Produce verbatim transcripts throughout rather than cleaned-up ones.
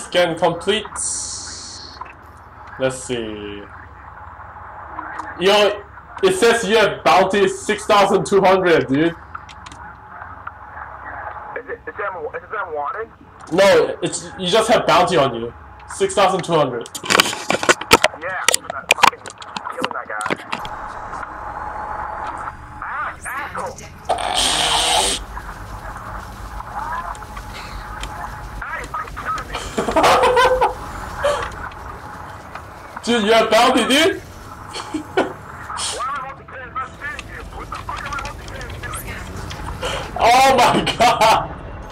Scan complete. Let's see. Yo, it says here bounty is six thousand two hundred, dude. Is it, is that, is that wanted? No, it's you just have bounty on you. six thousand two hundred. Yeah, for that fucking killing that guy. Ah, asshole! Ah, you fucking killing me! Dude, you have bounty, dude? Oh my god!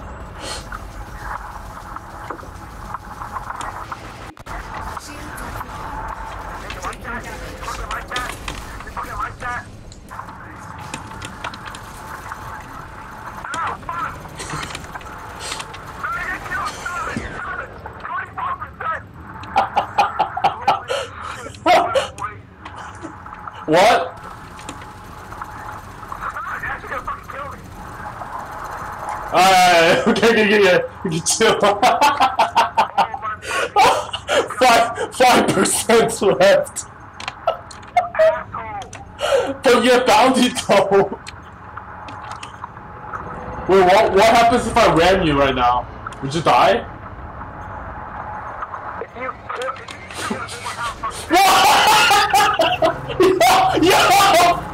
What? Alright, okay, okay, okay, okay, chill. Five, five percent left. But you're bounty though. Wait, what, what happens if I ram you right now? Would you die? If you kill, if you kill, Yo! Yo!